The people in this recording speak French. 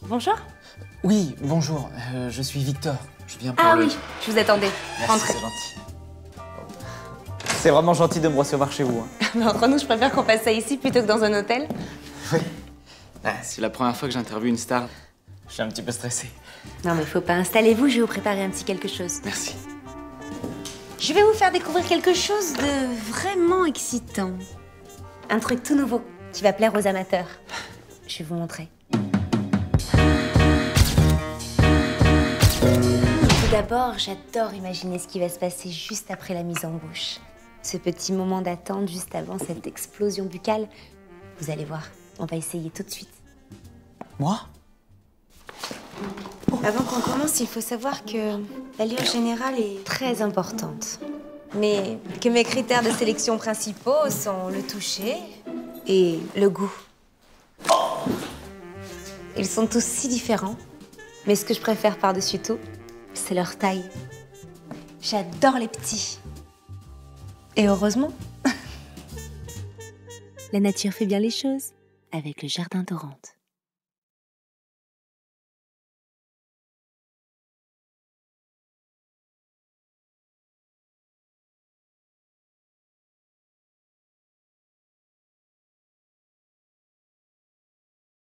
Bonjour. Oui, bonjour, je suis Victor. Je viens pour Ah le... oui, je vous attendais. Merci, Rentrez. c'est gentil. C'est vraiment gentil de me recevoir chez vous. Hein. Mais entre nous, je préfère qu'on fasse ça ici plutôt que dans un hôtel. Oui. C'est la première fois que j'interviewe une star. Je suis un petit peu stressé. Non mais faut pas, installez-vous, je vais vous préparer un petit quelque chose. Merci. Je vais vous faire découvrir quelque chose de vraiment excitant. Un truc tout nouveau qui va plaire aux amateurs. Je vais vous montrer. Tout d'abord, j'adore imaginer ce qui va se passer juste après la mise en bouche. Ce petit moment d'attente juste avant cette explosion buccale. Vous allez voir, on va essayer tout de suite. Moi? Avant qu'on commence, il faut savoir que l'allure générale est très importante. Mais que mes critères de sélection principaux sont le toucher et le goût. Ils sont tous si différents. Mais ce que je préfère par-dessus tout, c'est leur taille. J'adore les petits. Et heureusement. La nature fait bien les choses avec le jardin d'Orante.